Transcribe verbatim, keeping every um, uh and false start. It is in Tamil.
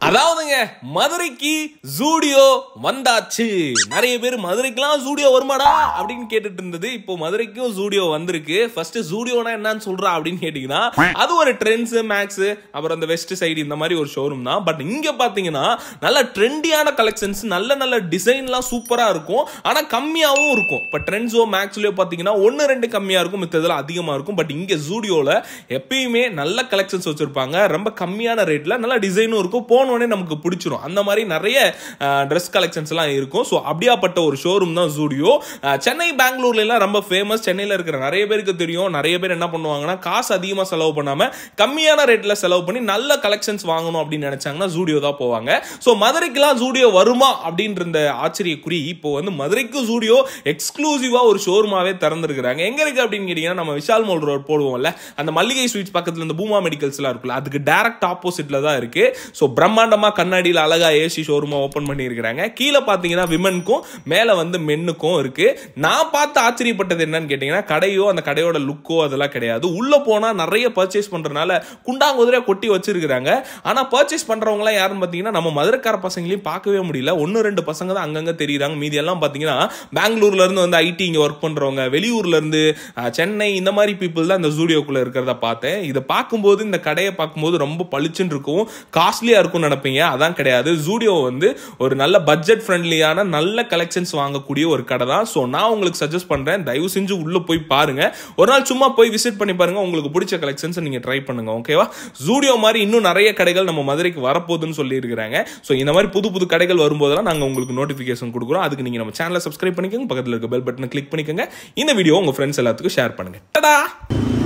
அதாவதுங்க மதுரைக்கு ஜூடியோ வந்தாச்சு. நிறைய பேர் மதுரைக்குலாம் ஜூடியோ வருமாடா அப்படின்னு கேட்டுட்டு இருந்தது. இப்போ மதுரைக்கும் ஜூடியோ வந்திருக்கு. ஃபர்ஸ்ட் ஜூடியோனா என்னன்னு சொல்றா அப்படின்னு கேட்டீங்கன்னா, அது ஒரு ட்ரெண்ட்ஸ் மேக்ஸ் அப்புறம் அந்த வெஸ்ட் சைடு இந்த மாதிரி ஒரு ஷோரூம் தான். பட் இங்க பாத்தீங்கன்னா நல்ல ட்ரெண்டியான கலெக்ஷன்ஸ், நல்ல நல்ல டிசைன்லாம் சூப்பரா இருக்கும். ஆனா கம்மியாவும் இருக்கும். இப்ப ட்ரெண்ட்ஸோ மேக்ஸ்லயோ பாத்தீங்கன்னா ஒன்னு ரெண்டு கம்மியா இருக்கும், மித்ததுல அதிகமா இருக்கும். பட் இங்க ஜூடியோல எப்பயுமே நல்ல கலெக்ஷன்ஸ் வச்சிருப்பாங்க. ரொம்ப கம்மியான ரேட்ல நல்ல டிசைனும் இருக்கும். போன நமக்கு பிடிச்சிரும். அந்த மாதிரி நிறைய Dress கலெக்ஷன்ஸ் எல்லாம் இருக்கும். சோ அப்படியாப்பட்ட ஒரு ஷோரூம் தான் ஜூடியோ. சென்னை பெங்களூர்ல எல்லாம் ரொம்ப ஃபேமஸ். சென்னையில இருக்கிற நிறைய பேருக்கு தெரியும். நிறைய பேர் என்ன பண்ணுவாங்கன்னா, காசு அதிகமா செலவு பண்ணாம கம்மியான ரேட்ல செலவு பண்ணி நல்ல கலெக்ஷன்ஸ் வாங்கணும் அப்படின்னு நினைச்சாங்கன்னா ஜூடியோ தான் போவாங்க. சோ மதுரைக்குலாம் ஜூடியோ வருமா அப்படின்ற இந்த ஆச்சரியக்குறி இப்போ வந்து மதுரைக்கு ஜூடியோ எக்ஸ்க்ளூசிவா ஒரு ஷோரூமாவே திறந்திருக்காங்க. எங்க இருக்கு அப்படின்னு கேட்டீங்கன்னா, நம்ம விஷால் மால் ரோட் போடுவோம்ல, அந்த மல்லிகை ஸ்வீட்ஸ் பக்கத்துல இந்த பூமா மெடிக்கல்ஸ் எல்லாம் இருக்குல்ல, அதுக்கு டைரக்ட் ஆப்போசிட்ல தான் இருக்கு. சோ பிரம்மாண்டமா கண்ணாடியில் அழகா ஏசி ஷோரூமா ஓபன் பண்ணி இருக்காங்க. கீழே பாத்தீங்கன்னா விமனுக்கும் மேல வந்து மென்னுக்கும் இருக்கு. நான் பார்த்து ஆச்சரியப்பட்டது என்னன்னு கேட்டீங்கன்னா, கடையோ அந்த கடையோட லுக்கோ அதெல்லாம் கிடையாது. உள்ள போனா நிறைய பர்ச்சேஸ் பண்றதுனால குண்டாங்குதிரையா கொட்டி வச்சிருக்காங்க. ஆனா பர்ச்சேஸ் பண்றவங்க எல்லாம் யாருன்னு பாத்தீங்கன்னா, நம்ம மதுரைக்கார பசங்களையும் பார்க்கவே முடியல. ஒன்னு ரெண்டு பசங்க தான் அங்கங்க தெரியுறாங்க. மீதி எல்லாம் பாத்தீங்கன்னா பெங்களூர்ல இருந்து வந்து ஐடி இங்க ஒர்க் பண்றவங்க, வெளியூர்ல இருந்து சென்னை இந்த மாதிரி பீப்புள் தான் இந்த ஜூடியோக்குள்ள இருக்கிறத பார்த்தேன். இதை பார்க்கும்போது, இந்த கடையை பார்க்கும்போது ரொம்ப பளிச்சுன்னு இருக்கும், காஸ்ட்லியா இருக்கும் நினைப்பீங்க. அதான் கிடையாது. ஜூடியோ வந்து ஒரு நல்ல பட்ஜெட் ஃப்ரெண்ட்லியான நல்ல கலெக்ஷன்ஸ் வாங்கக்கூடிய ஒரு கடை தான். சோ நான் உங்களுக்கு சஜஸ்ட் பண்றேன், தயவு செஞ்சு உள்ள போய் பாருங்க. ஒரு நாள் சும்மா போய் விசிட் பண்ணி பாருங்க. உங்களுக்கு பிடிச்ச கலெக்ஷன்ஸ் நீங்க ட்ரை பண்ணுங்க. ஓகேவா? ஜூடியோ மாதிரி இன்னும் நிறைய கடைகள் நம்ம மதுரைக்கு வரப்போகுதுன்னு சொல்லி இருக்காங்க. சோ இந்த மாதிரி புது புது கடைகள் வரும்போதெல்லாம் நாங்க உங்களுக்கு நோட்டிபிகேஷன் கொடுக்குறோம். அதுக்கு நீங்க நம்ம சேனலை சப்ஸ்கிரைப் பண்ணிக்கோங்க, பக்கத்துல இருக்க பெல் பட்டனை கிளிக் பண்ணிக்கோங்க. இந்த வீடியோ உங்க ஃப்ரெண்ட்ஸ் எல்லாத்துக்கும் ஷேர் பண்ணுங்க. டடா.